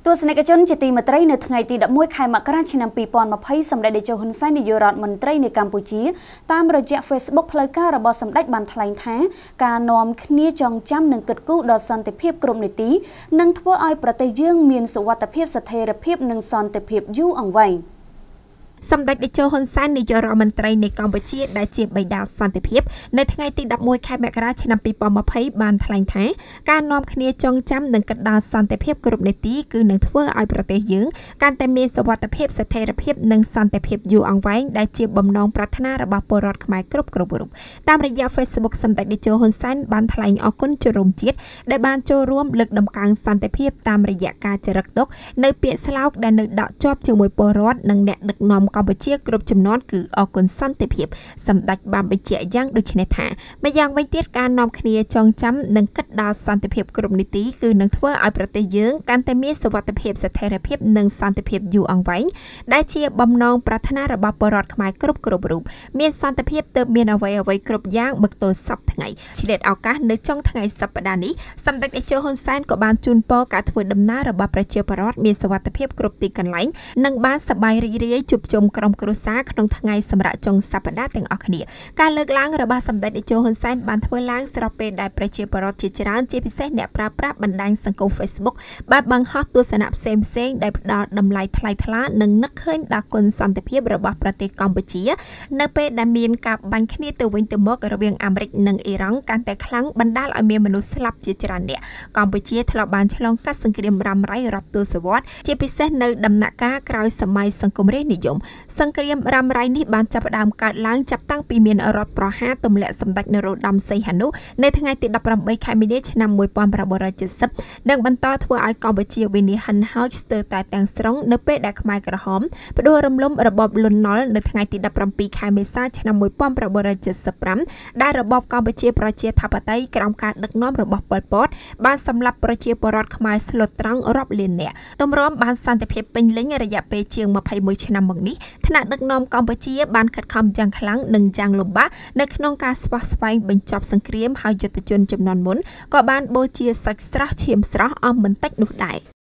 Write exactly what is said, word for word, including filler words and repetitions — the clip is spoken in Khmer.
ទស្សនិកជនជាទីមេត្រីនៅថ្ងៃទី11ខែមករាឆ្នាំពីរពាន់ម្ភៃសម្ដេចតេជោហ៊ុនសែននាយករដ្ឋមន្ត្រីនៃកម្ពុជាតាមរយៈ Facebook ផ្លូវការរបស់សម្ដេចបានថ្លែងថាការនាំគ្នាចងចាំនិងគិតគូរដល់សន្តិភាពគ្រប់នីតិនឹងធ្វើឲ្យប្រទេសយើងមានសុវត្ថិភាពស្ថិរភាពនិងសន្តិភាពយូរអង្វែងសម្ដេចតេជោហ៊ុនសែននាយករដ្ឋមន្ត្រីនៃកម្ពុជាដែលជាបិតាសន្តិភាពនៅថ្ងៃទី11ខែមករាឆ្នាំពីរពាន់ម្ភៃបានថ្លែងថាការនាំគ្នាចងចាំនិងគិតដល់សន្តិភាពគ្រប់នីតិគឺនឹងធ្វើឲ្យប្រទេសយើងកាន់តែមានសុវត្ថិភាពស្ថិរភាពនិងសន្តិភាពយូរអង្វែងដែលជាបំណងប្រាថ្នារបស់ពលរដ្ឋខ្មែរគ្រប់គ្រប់រូបតាមរយៈ Facebook សម្ដេចតេជោហ៊ុនសែនបានថ្លែងអរគុណជនរួមជាតិដែលបានចូលរួមលើកដំកើងសន្តិភាពតាមរយៈការចរិកទុកនៅពាក្យស្លោកដែលនៅដកជាប់ជាមួយពលរដ្ឋនិងអ្នកដឹកនាំកម្ពុជាគ្រប់ចំនួនគឺអគុណសន្តិភាពសម្ដេចបានបញ្ជាក់យ៉ាងដូចនេះថាម្យ៉ាងវិញទៀតការនាំគ្នាចងចាំនិងគិតដល់សន្តិភាពគ្រប់នីតិគឺនឹងធ្វើឲ្យប្រទេសយើងកាន់តែមានសុវត្ថិភាពស្ថិរភាពនិងសន្តិភាពយូរអង្វែងដែលជាបំណងប្រាថ្នារបស់ពលរដ្ឋខ្មែរគ្រប់គ្រប់រូបមានសន្តិភាពទើបមានអ្វីអ្វីគ្រប់យ៉ាងមកទល់សពថ្ងៃឆ្លៀតឱកាសនៅចុងថ្ងៃសប្តាហ៍នេះសម្ដេចតេជោហ៊ុនសែនក៏បានជូនពរការធ្វើដំណើររបស់ប្រជាពលរដ្ឋមានសុវត្ថិភាពគ្រប់ទីកន្លែងនិងបានសប្បាយរីករាយជួបជុំក្រុមគ្រួសារក្នុងថ្ងៃសម្រាប់ចុងសប្តាហ៍ទាំងអស់គ្នាការលើកឡើងរបស់សម្ដេចតេជោហ៊ុនសែនបានធ្វើឡើងស្របពេលដែលប្រជាពលរដ្ឋជាច្រើនជាពិសេសអ្នកប្រើប្រាស់បណ្ដាញសង្គម Facebook បានបង្ហោះទស្សនៈផ្សេងផ្សេងដែលផ្ដល់តម្លៃថ្លៃថ្លានិងនឹកឃើញដល់គុណសន្តិភាពរបស់ប្រទេសកម្ពុជានៅពេលដែលមានការបាញ់គ្នាទៅវិញទៅមករវាងអាមេរិកនិងអ៊ីរ៉ង់កាន់តែខ្លាំងបណ្ដាលឲ្យមានមនុស្សស្លាប់ជាច្រើនអ្នកកម្ពុជាធ្លាប់បានឆ្លងកាត់សង្គ្រាមរ៉ាំរ៉ៃរាប់ទសវត្សរ៍ជាពិសេសនៅដំណាក់កាលក្រោយសម័យសង្គមរាស្ត្រនិយមសង្គ្រាមរ៉ាំរ៉ៃនេះបានចាប់ផ្ដើមកើតឡើងចាប់តាំងពីមានរដ្ឋប្រហារទម្លាក់សម្ដេចនរោត្តមសីហនុនៅថ្ងៃទី18ខែមីនាឆ្នាំ1970និងបន្តធ្វើឲ្យកម្ពុជាវិនិច្ឆ័យហិនហោចស្ទើរតែទាំងស្រុងនៅពេលដែលខ្មែរក្រហមផ្ដួលរំលំរបបលន់នល់នៅថ្ងៃទី17ខែមេសាឆ្នាំ1975ដែលរបបកម្ពុជាប្រជាធិបតេយ្យក្រោមការដឹកនាំរបស់ប៉ុល ពត បានសម្លាប់ប្រជាពលរដ្ឋខ្មែរស្លុតត្រង់រាប់លាននាក់ទម្រាំបានសន្តិភាពពេញលេញរយៈពេលជាង21ឆ្នាំមកនេះថ្នាក់ដឹកនាំកម្ពុជាបានខិតខំយ៉ាងខ្លាំងនិងយ៉ាងលំបាកនៅក្នុងការស្វះស្វែងបញ្ចប់សង្គ្រាមហើយយុទ្ធជនជំនាន់មុនក៏បានបូជាសាច់ស្រស់ឈាមស្រស់អស់មិនតិចនោះដែរ